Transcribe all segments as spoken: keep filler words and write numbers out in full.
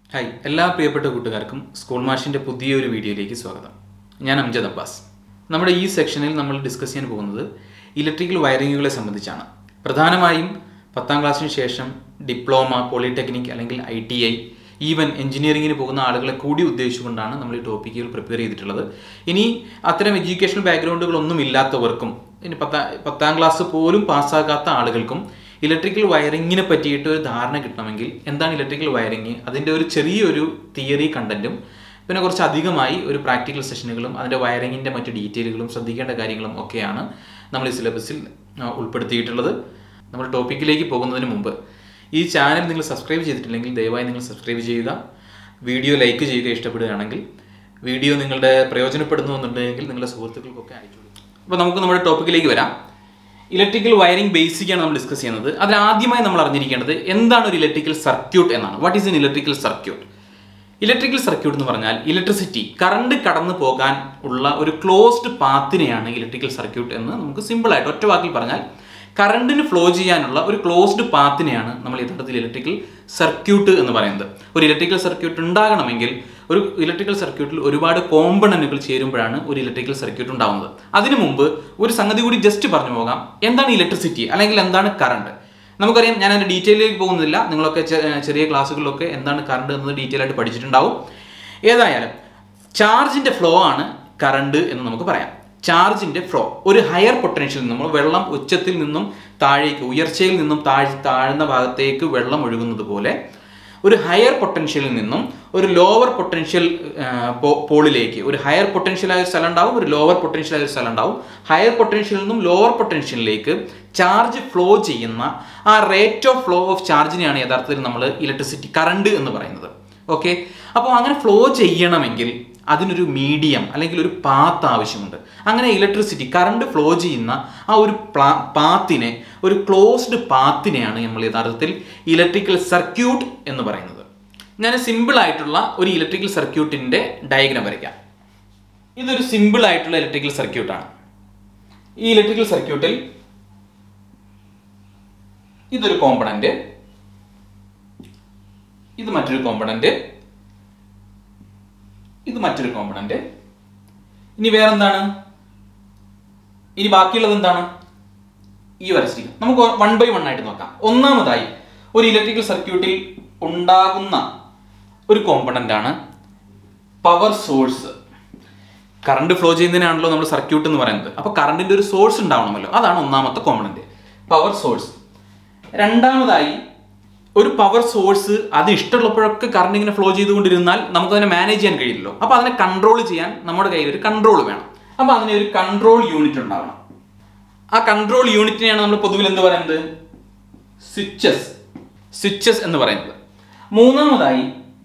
Hi എല്ലാ പ്രിയപ്പെട്ട കൂട്ടുകാർക്കും സ്കൂൾ മാഷിൻ്റെ പുതിയൊരു വീഡിയോയിലേക്ക് സ്വാഗതം. ഞാൻ അംജദ് അബ്ബാസ്. നമ്മുടെ ഈ സെക്ഷനിൽ നമ്മൾ ഡിസ്കസ് ചെയ്യാൻ പോകുന്നത് ഇലക്ട്രിക്കൽ വയറിങ്ങുകളെ സംബന്ധിച്ചാണ്. പ്രധാനമായും പത്താം ക്ലാസ്സിന് ശേഷം ഡിപ്ലോമ, പോളിടെക്നിക് അല്ലെങ്കിൽ ഐ ടി ഐ, ഈവൻ എഞ്ചിനീയറിങ്ങിന് പോകുന്ന ആളുകളെ കൂടി ഉദ്ദേശിച്ചുകൊണ്ടാണ് നമ്മൾ ഈ ടോപ്പിക്കുകൾ പ്രിപ്പയർ ചെയ്തിട്ടുള്ളത്. ഇനി അത്തരം എഡ്യൂക്കേഷണൽ ബാക്ക്ഗ്രൗണ്ടുകളൊന്നും ഇല്ലാത്തവർക്കും ഇനി പത്താം പത്താം ക്ലാസ് പോലും പാസ്സാകാത്ത ആളുകൾക്കും ഇലക്ട്രിക്കൽ വയറിങ്ങിനെ പറ്റിയിട്ട് ഒരു ധാരണ കിട്ടണമെങ്കിൽ എന്താണ് ഇലക്ട്രിക്കൽ വയറിങ്, അതിൻ്റെ ഒരു ചെറിയൊരു തിയറി കണ്ടന്റും പിന്നെ കുറച്ച് അധികമായി ഒരു പ്രാക്ടിക്കൽ സെഷനുകളും അതിൻ്റെ വയറിങ്ങിൻ്റെ മറ്റ് ഡീറ്റെയിലുകളും ശ്രദ്ധിക്കേണ്ട കാര്യങ്ങളും ഒക്കെയാണ് നമ്മൾ ഈ സിലബസിൽ ഉൾപ്പെടുത്തിയിട്ടുള്ളത്. നമ്മൾ ടോപ്പിക്കിലേക്ക് പോകുന്നതിന് മുമ്പ് ഈ ചാനൽ നിങ്ങൾ സബ്സ്ക്രൈബ് ചെയ്തിട്ടില്ലെങ്കിൽ ദയവായി നിങ്ങൾ സബ്സ്ക്രൈബ് ചെയ്യുക, വീഡിയോ ലൈക്ക് ചെയ്യുക, ഇഷ്ടപ്പെടുകയാണെങ്കിൽ വീഡിയോ നിങ്ങളുടെ പ്രയോജനപ്പെടുന്നു എന്നുണ്ടെങ്കിൽ നിങ്ങളുടെ സുഹൃത്തുക്കൾക്കൊക്കെ അയച്ചു കൊടുക്കും. അപ്പോൾ നമുക്ക് നമ്മുടെ ടോപ്പിക്കിലേക്ക് വരാം. ഇലക്ട്രിക്കൽ വയറിംഗ് ബേസിക്കാണ് നമ്മൾ ഡിസ്കസ് ചെയ്യുന്നത്. അതിൽ ആദ്യമായി നമ്മൾ അറിഞ്ഞിരിക്കേണ്ടത് എന്താണ് ഒരു ഇലക്ട്രിക്കൽ സർക്യൂട്ട് എന്നാണ്. What is an electrical circuit? Electrical circuit എന്ന് പറഞ്ഞാൽ ഇലക്ട്രിസിറ്റി, കറണ്ട് കടന്നു പോകാൻ ഉള്ള ഒരു ക്ലോസ്ഡ് പാത്തിനെയാണ് ഇലക്ട്രിക്കൽ സർക്യൂട്ട് എന്ന് നമുക്ക് സിമ്പിളായിട്ട് ഒറ്റ വാക്കിൽ പറഞ്ഞാൽ കറണ്ടിന് ഫ്ലോ ചെയ്യാനുള്ള ഒരു ക്ലോസ്ഡ് പാത്തിനെയാണ് നമ്മൾ യഥാർത്ഥത്തിൽ ഇലക്ട്രിക്കൽ സർക്യൂട്ട് എന്ന് പറയുന്നത്. ഒരു ഇലക്ട്രിക്കൽ സർക്യൂട്ട് ഉണ്ടാകണമെങ്കിൽ ഒരു ഇലക്ട്രിക്കൽ സർക്യൂട്ടിൽ ഒരുപാട് കോമ്പണന്റുകൾ ചേരുമ്പോഴാണ് ഒരു ഇലക്ട്രിക്കൽ സർക്യൂട്ട് ഉണ്ടാകുന്നത്. അതിനു മുമ്പ് ഒരു സംഗതി കൂടി ജസ്റ്റ് പറഞ്ഞു പോകാം. എന്താണ് ഇലക്ട്രിസിറ്റി അല്ലെങ്കിൽ എന്താണ് കറണ്ട്? നമുക്കറിയാം, ഞാൻ അതിൻ്റെ ഡീറ്റെയിലേക്ക് പോകുന്നില്ല. നിങ്ങളൊക്കെ ചെറിയ ക്ലാസ്സുകളിലൊക്കെ എന്താണ് കറണ്ട് എന്നത് ഡീറ്റെയിൽ ആയിട്ട് പഠിച്ചിട്ടുണ്ടാവും. ഏതായാലും ചാർജിൻ്റെ ഫ്ലോ ആണ് കറണ്ട് എന്ന് നമുക്ക് പറയാം. ചാർജിൻ്റെ ഫ്ലോ ഒരു ഹയർ പൊട്ടൻഷ്യൽ നിന്നും, വെള്ളം ഉച്ചത്തിൽ നിന്നും താഴേക്ക്, ഉയർച്ചയിൽ നിന്നും താഴ് താഴ്ന്ന ഭാഗത്തേക്ക് വെള്ളം ഒഴുകുന്നത് പോലെ ഒരു ഹയർ പൊട്ടൻഷ്യലിൽ നിന്നും ഒരു ലോവർ പൊട്ടൻഷ്യൽ പോളിലേക്ക്, ഒരു ഹയർ പൊട്ടൻഷ്യലായ ഒരു സ്ഥലം ഉണ്ടാവും, ഒരു ലോവർ പൊട്ടൻഷ്യലായ ഒരു സ്ഥലം ഉണ്ടാവും. ഹയർ പൊട്ടൻഷ്യലിൽ നിന്നും ലോവർ പൊട്ടൻഷ്യലിലേക്ക് ചാർജ് ഫ്ലോ ചെയ്യുന്ന ആ റേറ്റ് ഓഫ് ഫ്ലോ ഓഫ് ചാർജിനെയാണ് യഥാർത്ഥത്തിൽ നമ്മൾ ഇലക്ട്രിസിറ്റി, കറണ്ട് എന്ന് പറയുന്നത്. ഓക്കെ, അപ്പോൾ അങ്ങനെ ഫ്ലോ ചെയ്യണമെങ്കിൽ അതിനൊരു മീഡിയം അല്ലെങ്കിൽ ഒരു പാത്ത് ആവശ്യമുണ്ട്. അങ്ങനെ ഇലക്ട്രിസിറ്റി, കറണ്ട് ഫ്ലോ ചെയ്യുന്ന ആ ഒരു പാത്തിനെ, ഒരു ക്ലോസ്ഡ് പാത്തിനെയാണ് നമ്മൾ യഥാർത്ഥത്തിൽ ഇലക്ട്രിക്കൽ സർക്യൂട്ട് എന്ന് പറയുന്നത്. ഞാൻ സിമ്പിൾ ആയിട്ടുള്ള ഒരു ഇലക്ട്രിക്കൽ സർക്യൂട്ടിൻ്റെ ഡയഗ്രാം വരയ്ക്കാം. ഇതൊരു സിമ്പിൾ ആയിട്ടുള്ള ഇലക്ട്രിക്കൽ സർക്യൂട്ടാണ്. ഈ ഇലക്ട്രിക്കൽ സർക്യൂട്ടിൽ ഇതൊരു കോമ്പണന്റ്, ഇത് മറ്റൊരു കോമ്പണന്റ്, ഇത് മറ്റൊരു കോമ്പണന്റ്. ഇനി വേറെന്താണ്? ഇനി ബാക്കിയുള്ളത് എന്താണ്? ഈ വരച്ചിരിക്കും. നമുക്ക് വൺ ബൈ വൺ ആയിട്ട് നോക്കാം. ഒന്നാമതായി ഒരു ഇലക്ട്രിക്കൽ സർക്യൂട്ടിൽ ഉണ്ടാകുന്ന ഒരു കോമ്പണന്റ് ആണ് പവർ സോഴ്സ്. കറണ്ട് ഫ്ലോ ചെയ്യുന്നതിനാണല്ലോ നമ്മൾ സർക്യൂട്ട് എന്ന് പറയുന്നത്. അപ്പോൾ കറണ്ടിന്റെ ഒരു സോഴ്സ് ഉണ്ടാവണമല്ലോ, അതാണ് ഒന്നാമത്തെ കോമ്പണന്റ്, പവർ സോഴ്സ്. രണ്ടാമതായി ഒരു പവർ സോഴ്സ് അത് ഇഷ്ടമുള്ളപ്പോഴൊക്കെ കറണ്ട് ഇങ്ങനെ ഫ്ലോ ചെയ്തുകൊണ്ടിരുന്നാൽ നമുക്കതിനെ മാനേജ് ചെയ്യാൻ കഴിയില്ലല്ലോ. അപ്പോൾ അതിനെ കൺട്രോൾ ചെയ്യാൻ നമ്മുടെ കയ്യിൽ ഒരു കൺട്രോൾ വേണം. അപ്പോൾ അതിന് ഒരു കൺട്രോൾ യൂണിറ്റ് ഉണ്ടാവണം. ആ കൺട്രോൾ യൂണിറ്റിനെയാണ് നമ്മൾ പൊതുവിൽ എന്ത് പറയുന്നത്? സ്വിച്ചസ്, സ്വിച്ചസ് എന്ന് പറയുന്നത്. മൂന്നാമതായി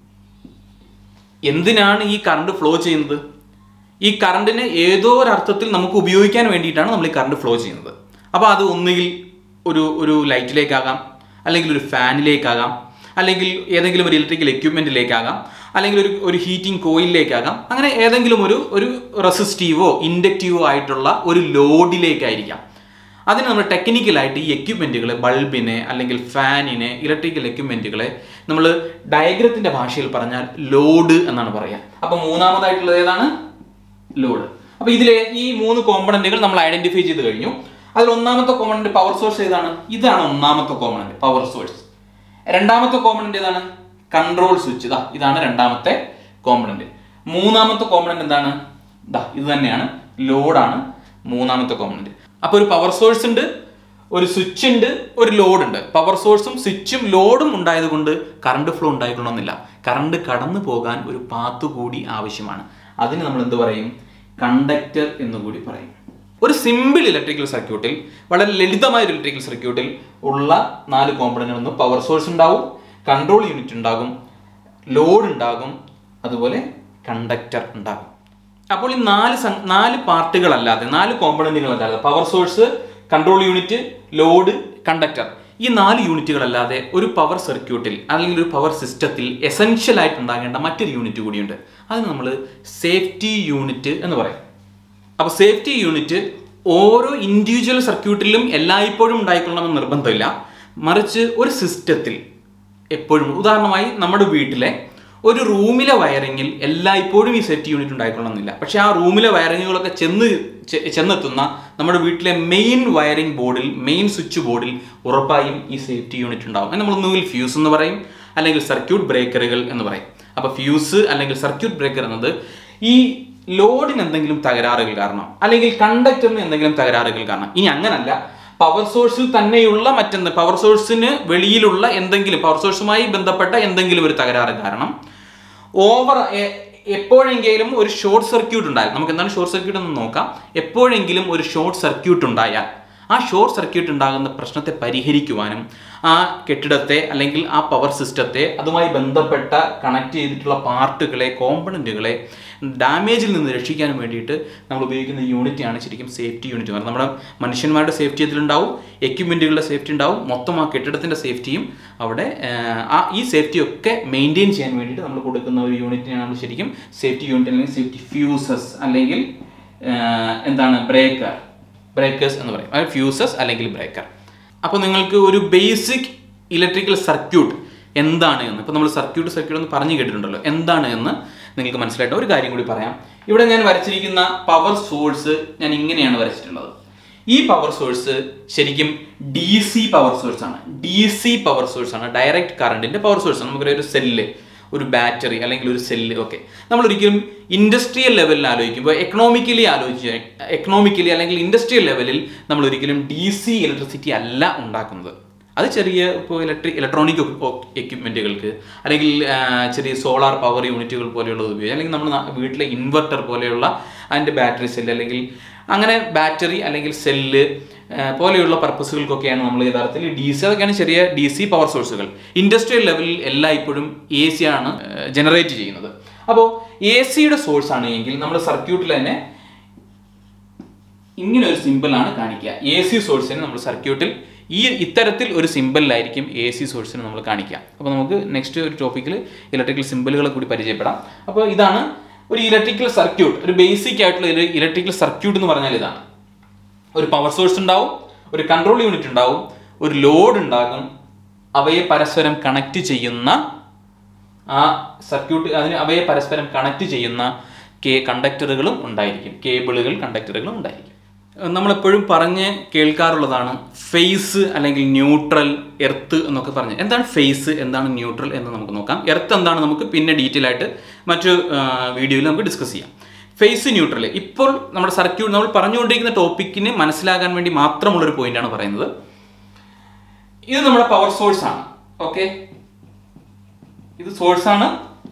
എന്തിനാണ് ഈ കറണ്ട് ഫ്ലോ ചെയ്യുന്നത്? ഈ കറണ്ടിനെ ഏതോ ഒരു അർത്ഥത്തിൽ നമുക്ക് ഉപയോഗിക്കാൻ വേണ്ടിയിട്ടാണ് നമ്മൾ ഈ കറണ്ട് ഫ്ലോ ചെയ്യുന്നത്. അപ്പോൾ അത് ഒന്നുകിൽ ഒരു ഒരു ലൈറ്റിലേക്കാകാം, അല്ലെങ്കിൽ ഒരു ഫാനിലേക്കാകാം, അല്ലെങ്കിൽ ഏതെങ്കിലും ഒരു ഇലക്ട്രിക്കൽ എക്യുപ്മെൻറ്റിലേക്കാകാം, അല്ലെങ്കിൽ ഒരു ഒരു ഹീറ്റിംഗ് കോയിലിലേക്കാകാം. അങ്ങനെ ഏതെങ്കിലും ഒരു ഒരു റെസിസ്റ്റീവോ ഇൻഡക്റ്റീവോ ആയിട്ടുള്ള ഒരു ലോഡിലേക്കായിരിക്കാം. അതിന് നമ്മൾ ടെക്നിക്കലായിട്ട് ഈ എക്യുപ്മെൻറ്റുകളെ, ബൾബിനെ അല്ലെങ്കിൽ ഫാനിനെ, ഇലക്ട്രിക്കൽ എക്യുപ്മെൻറ്റുകളെ നമ്മൾ ഡയഗ്രത്തിൻ്റെ ഭാഷയിൽ പറഞ്ഞാൽ ലോഡ് എന്നാണ് പറയുക. അപ്പോൾ മൂന്നാമതായിട്ടുള്ളത് ഏതാണ്? ലോഡ്. അപ്പോൾ ഇതിലെ ഈ മൂന്ന് കോമ്പണന്റുകൾ നമ്മൾ ഐഡന്റിഫൈ ചെയ്ത് കഴിഞ്ഞു. അതിൽ ഒന്നാമത്തെ കോമ്പണന്റ് പവർ സോഴ്സ് ഏതാണ്? ഇതാണ് ഒന്നാമത്തെ കോമ്പണന്റ്, പവർ സോഴ്സ്. രണ്ടാമത്തെ കോമ്പണന്റ് ഏതാണ്? Control switch. ഇതാ ഇതാണ് രണ്ടാമത്തെ കോമ്പണന്റ്. മൂന്നാമത്തെ കോമ്പണന്റ് എന്താണ്? ഇതാ ഇത് തന്നെയാണ്, ലോഡാണ് മൂന്നാമത്തെ കോമ്പണന്റ്. അപ്പോൾ ഒരു പവർ സോഴ്സ് ഉണ്ട്, ഒരു സ്വിച്ച് ഉണ്ട്, ഒരു ലോഡ് ഉണ്ട്. പവർ സോഴ്സും സ്വിച്ചും ലോഡും ഉണ്ടായത് കൊണ്ട് കറണ്ട് ഫ്ലോ ഉണ്ടായിക്കൊള്ളണമെന്നില്ല. കറണ്ട് കടന്നു പോകാൻ ഒരു പാത്ത് കൂടി ആവശ്യമാണ്. അതിന് നമ്മൾ എന്ത് പറയും? കണ്ടക്ടർ എന്നുകൂടി പറയും. ഒരു സിമ്പിൾ ഇലക്ട്രിക്കൽ സർക്യൂട്ടിൽ, വളരെ ലളിതമായ ഒരു ഇലക്ട്രിക്കൽ സർക്യൂട്ടിൽ ഉള്ള നാല് കോമ്പണന്റുകൾ ഒന്ന് പവർ സോഴ്സ് ഉണ്ടാവും, കൺട്രോൾ യൂണിറ്റ് ഉണ്ടാകും, ലോഡ് ഉണ്ടാകും, അതുപോലെ കണ്ടക്ടർ ഉണ്ടാകും. അപ്പോൾ ഈ നാല് നാല് പാർട്ടുകളല്ലാതെ, നാല് കോമ്പണന്റുകളല്ലാതെ, power source, control unit, load, conductor, ഈ നാല് യൂണിറ്റുകളല്ലാതെ ഒരു പവർ സർക്യൂട്ടിൽ അല്ലെങ്കിൽ ഒരു പവർ സിസ്റ്റത്തിൽ എസെൻഷ്യൽ ആയിട്ട് ഉണ്ടാകേണ്ട മറ്റൊരു യൂണിറ്റ് കൂടിയുണ്ട്. അതിന് നമ്മൾ സേഫ്റ്റി യൂണിറ്റ് എന്ന് പറയും. അപ്പോൾ സേഫ്റ്റി യൂണിറ്റ് ഓരോ ഇൻഡിവിജ്വൽ സർക്യൂട്ടിലും എല്ലായ്പ്പോഴും ഉണ്ടായിക്കൊള്ളണമെന്ന് നിർബന്ധമില്ല. മറിച്ച് ഒരു സിസ്റ്റത്തിൽ എപ്പോഴും, ഉദാഹരണമായി നമ്മുടെ വീട്ടിലെ ഒരു റൂമിലെ വയറിങ്ങിൽ എല്ലായ്പ്പോഴും ഈ സേഫ്റ്റി യൂണിറ്റ് ഉണ്ടായിക്കൊള്ളണമെന്നില്ല. പക്ഷേ ആ റൂമിലെ വയറിങ്ങുകളൊക്കെ ചെന്ന് ചെന്നെത്തുന്ന നമ്മുടെ വീട്ടിലെ മെയിൻ വയറിംഗ് ബോർഡിൽ, മെയിൻ സ്വിച്ച് ബോർഡിൽ ഉറപ്പായും ഈ സേഫ്റ്റി യൂണിറ്റ് ഉണ്ടാവും. അത് നമ്മൾ ഒന്നുകിൽ ഫ്യൂസ് എന്ന് പറയും, അല്ലെങ്കിൽ സർക്യൂട്ട് ബ്രേക്കറുകൾ എന്ന് പറയും. അപ്പോൾ ഫ്യൂസ് അല്ലെങ്കിൽ സർക്യൂട്ട് ബ്രേക്കർ എന്നത് ഈ ലോഡിന് എന്തെങ്കിലും തകരാറുകൾ കാരണം, അല്ലെങ്കിൽ കണ്ടക്ടറിന് എന്തെങ്കിലും തകരാറുകൾ കാരണം, ഇനി അങ്ങനല്ല പവർ സോഴ്സിൽ തന്നെയുള്ള മറ്റെന്ത് പവർ സോഴ്സിന് വെളിയിലുള്ള എന്തെങ്കിലും പവർ സോഴ്സുമായി ബന്ധപ്പെട്ട എന്തെങ്കിലും ഒരു തകരാറ് കാരണം ഓവർ എപ്പോഴെങ്കിലും ഒരു ഷോർട്ട് സർക്യൂട്ട് ഉണ്ടായാൽ, നമുക്ക് എന്താണ് ഷോർട്ട് സർക്യൂട്ട് എന്ന് നോക്കാം. എപ്പോഴെങ്കിലും ഒരു ഷോർട്ട് സർക്യൂട്ട് ഉണ്ടായാൽ ആ ഷോർട്ട് സർക്യൂട്ട് ഉണ്ടാകുന്ന പ്രശ്നത്തെ പരിഹരിക്കുവാനും ആ കെട്ടിടത്തെ അല്ലെങ്കിൽ ആ പവർ സിസ്റ്റത്തെ അതുമായി ബന്ധപ്പെട്ട കണക്ട് ചെയ്തിട്ടുള്ള പാർട്ടുകളെ, കോമ്പണൻറ്റുകളെ ഡാമേജിൽ നിന്ന് രക്ഷിക്കാനും വേണ്ടിയിട്ട് നമ്മൾ ഉപയോഗിക്കുന്ന യൂണിറ്റാണ് ശരിക്കും സേഫ്റ്റി യൂണിറ്റ്. കാരണം നമ്മുടെ മനുഷ്യന്മാരുടെ സേഫ്റ്റി അതിലുണ്ടാവും, എക്യുപ്മെൻറ്റുകളുടെ സേഫ്റ്റി ഉണ്ടാവും, മൊത്തം ആ കെട്ടിടത്തിൻ്റെ സേഫ്റ്റിയും അവിടെ ആ ഈ സേഫ്റ്റിയൊക്കെ മെയിൻറ്റെയിൻ ചെയ്യാൻ വേണ്ടിയിട്ട് നമ്മൾ കൊടുക്കുന്ന ഒരു യൂണിറ്റിനാണ് ശരിക്കും സേഫ്റ്റി യൂണിറ്റ് അല്ലെങ്കിൽ സേഫ്റ്റി ഫ്യൂസസ് അല്ലെങ്കിൽ എന്താണ് ബ്രേക്കർ ബ്രേക്കേഴ്സ് എന്ന് പറയും. അതായത് ഫ്യൂസസ് അല്ലെങ്കിൽ ബ്രേക്കർ. അപ്പോൾ നിങ്ങൾക്ക് ഒരു ബേസിക് ഇലക്ട്രിക്കൽ സർക്യൂട്ട് എന്താണ് എന്ന്, ഇപ്പോൾ നമ്മൾ സർക്യൂട്ട് സർക്യൂട്ട് എന്ന് പറഞ്ഞു കേട്ടിട്ടുണ്ടല്ലോ, എന്താണ് എന്ന് നിങ്ങൾക്ക് മനസ്സിലായിട്ട് ഒരു കാര്യം കൂടി പറയാം. ഇവിടെ ഞാൻ വരച്ചിരിക്കുന്ന പവർ സോഴ്സ് ഞാൻ ഇങ്ങനെയാണ് വരച്ചിട്ടുള്ളത്. ഈ പവർ സോഴ്സ് ശരിക്കും ഡി സി പവർ സോഴ്സാണ്. ഡി സി പവർ സോഴ്സാണ്, ഡയറക്റ്റ് കറണ്ടിൻ്റെ പവർ സോഴ്സാണ്. നമുക്കൊരു സെല്ല്, ഒരു ബാറ്ററി അല്ലെങ്കിൽ ഒരു സെല്ല് ഒക്കെ നമ്മൾ ഒരിക്കലും ഇൻഡസ്ട്രിയൽ ലെവലിൽ ആലോചിക്കുമ്പോൾ എക്കണോമിക്കലി ആലോചിച്ച് എക്കണോമിക്കലി അല്ലെങ്കിൽ ഇൻഡസ്ട്രിയൽ ലെവലിൽ നമ്മൾ ഒരിക്കലും ഡി സി ഇലക്ട്രിസിറ്റി അല്ല ഉണ്ടാക്കുന്നത്. അത് ചെറിയ ഇപ്പോൾ ഇലക്ട്രിക് ഇലക്ട്രോണിക് എക്യുപ്മെൻറ്റുകൾക്ക് അല്ലെങ്കിൽ ചെറിയ സോളാർ പവർ യൂണിറ്റുകൾ പോലെയുള്ളത് ഉപയോഗിച്ച്, അല്ലെങ്കിൽ നമ്മുടെ വീട്ടിലെ ഇൻവെർട്ടർ പോലെയുള്ള അതിൻ്റെ ബാറ്ററി സെല്ല് അല്ലെങ്കിൽ അങ്ങനെ ബാറ്ററി അല്ലെങ്കിൽ സെല്ല് പോലെയുള്ള പർപ്പസുകൾക്കൊക്കെയാണ് നമ്മൾ യഥാർത്ഥത്തിൽ ഡി സി, അതൊക്കെയാണ് ചെറിയ ഡി സി പവർ സോഴ്സുകൾ. ഇൻഡസ്ട്രിയൽ ലെവലിൽ എല്ലായ്പ്പോഴും എ സി ആണ് ജനറേറ്റ് ചെയ്യുന്നത്. അപ്പോൾ എ സിയുടെ സോഴ്സ് ആണ് എങ്കിൽ നമ്മൾ സർക്യൂട്ടിൽ തന്നെ ഇങ്ങനെ ഒരു സിമ്പിളാണ് കാണിക്കുക. എ സി സോഴ്സിന് നമ്മൾ സർക്യൂട്ടിൽ ഈ ഇത്തരത്തിൽ ഒരു സിമ്പിളിലായിരിക്കും എ സി സോഴ്സിന് നമ്മൾ കാണിക്കുക. അപ്പോൾ നമുക്ക് നെക്സ്റ്റ് ഒരു ടോപ്പിക്കിൽ ഇലക്ട്രിക്കൽ സിമ്പിളുകളെ കൂടി പരിചയപ്പെടാം. അപ്പോൾ ഇതാണ് ഒരു ഇലക്ട്രിക്കൽ സർക്യൂട്ട്. ഒരു ബേസിക് ആയിട്ടുള്ള ഒരു ഇലക്ട്രിക്കൽ സർക്യൂട്ട് എന്ന് പറഞ്ഞാൽ ഇതാണ്. ഒരു പവർ സോഴ്സ് ഉണ്ടാവും, ഒരു കൺട്രോൾ യൂണിറ്റ് ഉണ്ടാവും, ഒരു ലോഡ് ഉണ്ടാകും, അവയെ പരസ്പരം കണക്ട് ചെയ്യുന്ന ആ സർക്യൂട്ട് അതിന് അവയെ പരസ്പരം കണക്ട് ചെയ്യുന്ന കേ കണ്ടക്ടറുകളും ഉണ്ടായിരിക്കും, കേബിളുകൾ കണ്ടക്ടറുകളും ഉണ്ടായിരിക്കും. നമ്മളെപ്പോഴും പറഞ്ഞ് കേൾക്കാറുള്ളതാണ് ഫേസ് അല്ലെങ്കിൽ ന്യൂട്രൽ, എർത്ത് എന്നൊക്കെ പറഞ്ഞ്. എന്താണ് ഫേസ്, എന്താണ് ന്യൂട്രൽ എന്ന് നമുക്ക് നോക്കാം. എർത്ത് എന്താണ് നമുക്ക് പിന്നെ ഡീറ്റെയിൽ ആയിട്ട് മറ്റു വീഡിയോയിൽ നമുക്ക് ഡിസ്കസ് ചെയ്യാം. ഫേസ്, ന്യൂട്രൽ ഇപ്പോൾ നമ്മുടെ സർക്യൂട്ട് നമ്മൾ പറഞ്ഞുകൊണ്ടിരിക്കുന്ന ടോപ്പിക്കിന് മനസ്സിലാകാൻ വേണ്ടി മാത്രമുള്ളൊരു പോയിന്റാണ് പറയുന്നത്. ഇത് നമ്മുടെ പവർ സോഴ്സ് ആണ്. ഓക്കെ, ഇത് സോഴ്സാണ്,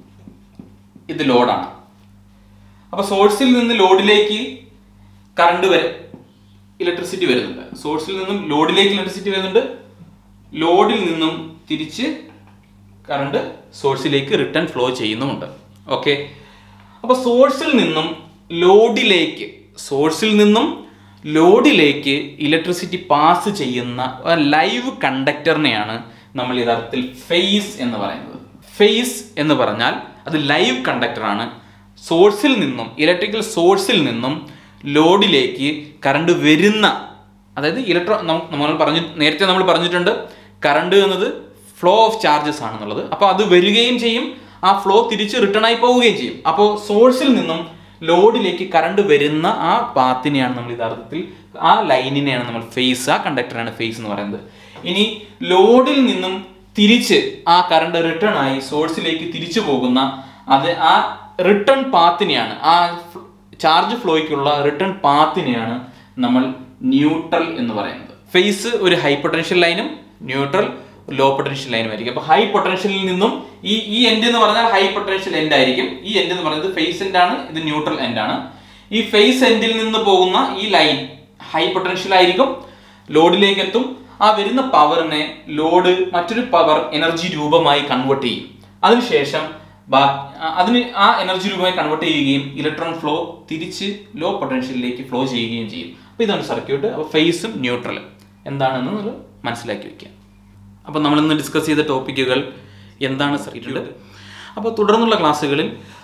ഇത് ലോഡാണ്. അപ്പോൾ സോഴ്സിൽ നിന്ന് ലോഡിലേക്ക് കറണ്ട് വരെ ഇലക്ട്രിസിറ്റി വരുന്നുണ്ട്. സോഴ്സിൽ നിന്നും ലോഡിലേക്ക് ഇലക്ട്രിസിറ്റി വരുന്നുണ്ട്, ലോഡിൽ നിന്നും തിരിച്ച് കറണ്ട് സോഴ്സിലേക്ക് റിട്ടേൺ ഫ്ലോ ചെയ്യുന്നുമുണ്ട്. ഓക്കെ, അപ്പോൾ സോഴ്സിൽ നിന്നും ലോഡിലേക്ക് സോഴ്സിൽ നിന്നും ലോഡിലേക്ക് ഇലക്ട്രിസിറ്റി പാസ് ചെയ്യുന്ന ലൈവ് കണ്ടക്ടറിനെയാണ് നമ്മൾ യഥാർത്ഥത്തിൽ ഫേസ് എന്ന് പറയുന്നത്. ഫേസ് എന്ന് പറഞ്ഞാൽ അത് ലൈവ് കണ്ടക്ടറാണ്. സോഴ്സിൽ നിന്നും ഇലക്ട്രിക്കൽ സോഴ്സിൽ നിന്നും ലോഡിലേക്ക് കറണ്ട് വരുന്ന, അതായത് ഇലക്ട്രോ നമ്മൾ പറഞ്ഞു നേരത്തെ നമ്മൾ പറഞ്ഞിട്ടുണ്ട് കറണ്ട് എന്നത് ഫ്ലോ ഓഫ് ചാർജസ് ആണെന്നുള്ളത്. അപ്പോൾ അത് വരികയും ചെയ്യും, ആ ഫ്ലോ തിരിച്ച് റിട്ടേൺ ആയി പോവുകയും ചെയ്യും. അപ്പോൾ സോഴ്സിൽ നിന്നും ലോഡിലേക്ക് കറണ്ട് വരുന്ന ആ പാത്തിനെയാണ് നമ്മൾ യഥാർത്ഥത്തിൽ ആ ലൈനിനെയാണ് നമ്മൾ ഫേസ്, ആ കണ്ടക്ടറാണ് ഫേസ് എന്ന് പറയുന്നത്. ഇനി ലോഡിൽ നിന്നും തിരിച്ച് ആ കറണ്ട് റിട്ടേൺ ആയി സോഴ്സിലേക്ക് തിരിച്ചു പോകുന്ന അത് ആ റിട്ടേൺ പാത്തിനെയാണ്, ആ ചാർജ് ഫ്ലോയ്ക്കുള്ള റിട്ടേൺ പാത്തിനെയാണ് നമ്മൾ ന്യൂട്രൽ എന്ന് പറയുന്നത്. ഫേസ് ഒരു ഹൈ പൊട്ടൻഷ്യൽ ലൈനും ന്യൂട്രൽ ലോ പൊട്ടൻഷ്യൽ ലൈനും ആയിരിക്കും. അപ്പോൾ ഹൈ പൊട്ടൻഷ്യലിൽ നിന്നും ഈ ഈ എൻഡ് എന്ന് പറഞ്ഞാൽ ഹൈ പൊട്ടൻഷ്യൽ എൻഡ് ആയിരിക്കും. ഈ എൻഡ് എന്ന് പറയുന്നത് ഫേസ് എൻഡ് ആണ്, ഇത് ന്യൂട്രൽ എൻഡ് ആണ്. ഈ ഫേസ് എൻഡിൽ നിന്ന് പോകുന്ന ഈ ലൈൻ ഹൈ പൊട്ടൻഷ്യൽ ആയിരിക്കും, ലോഡിലേക്ക് എത്തും. ആ വരുന്ന പവറിനെ ലോഡ് മറ്റൊരു പവർ എനർജി രൂപമായി കൺവേർട്ട് ചെയ്യും. അതിനുശേഷം അതിന് ആ എനർജി രൂപമായി കൺവേർട്ട് ചെയ്യുകയും ഇലക്ട്രോൺ ഫ്ലോ തിരിച്ച് ലോ പൊട്ടൻഷ്യലിലേക്ക് ഫ്ലോ ചെയ്യുകയും ചെയ്യും. അപ്പോൾ ഇതാണ് സർക്യൂട്ട്. അപ്പോൾ ഫേസും ന്യൂട്രലും എന്താണെന്ന് നമ്മൾ മനസ്സിലാക്കി വയ്ക്കുക. അപ്പോൾ നമ്മളിന്ന് ഡിസ്കസ് ചെയ്ത ടോപ്പിക്കുകൾ എന്താണ് സർക്യൂട്ട്. അപ്പോൾ തുടർന്നുള്ള ക്ലാസ്സുകളിൽ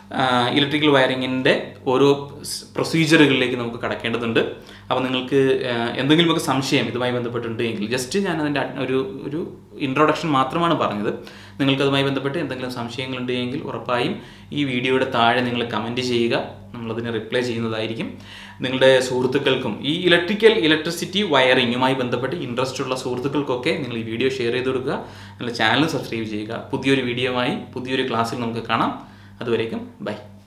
ഇലക്ട്രിക്കൽ വയറിങ്ങിൻ്റെ ഓരോ പ്രൊസീജിയറുകളിലേക്ക് നമുക്ക് കടക്കേണ്ടതുണ്ട്. അപ്പോൾ നിങ്ങൾക്ക് എന്തെങ്കിലുമൊക്കെ സംശയം ഇതുമായി ബന്ധപ്പെട്ടുണ്ടെങ്കിൽ ജസ്റ്റ് ഞാൻ അതിൻ്റെ ഒരു ഒരു ഇൻട്രൊഡക്ഷൻ മാത്രമാണ് പറഞ്ഞത്. നിങ്ങൾക്കതുമായി ബന്ധപ്പെട്ട് എന്തെങ്കിലും സംശയങ്ങളുണ്ട് എങ്കിൽ ഉറപ്പായും ഈ വീഡിയോയുടെ താഴെ നിങ്ങൾ കമൻറ്റ് ചെയ്യുക, നമ്മളതിന് റിപ്ലൈ ചെയ്യുന്നതായിരിക്കും. നിങ്ങളുടെ സുഹൃത്തുക്കൾക്കും ഈ ഇലക്ട്രിക്കൽ ഇലക്ട്രിസിറ്റി വയറിങ്ങുമായി ബന്ധപ്പെട്ട് ഇൻട്രസ്റ്റ് ഉള്ള സുഹൃത്തുക്കൾക്കൊക്കെ നിങ്ങൾ ഈ വീഡിയോ ഷെയർ ചെയ്ത് കൊടുക്കുക. നിങ്ങളുടെ ചാനൽ സബ്സ്ക്രൈബ് ചെയ്യുക. പുതിയൊരു വീഡിയോയുമായി പുതിയൊരു ക്ലാസ്സിൽ നമുക്ക് കാണാം. അതുവരേക്കും ബൈ.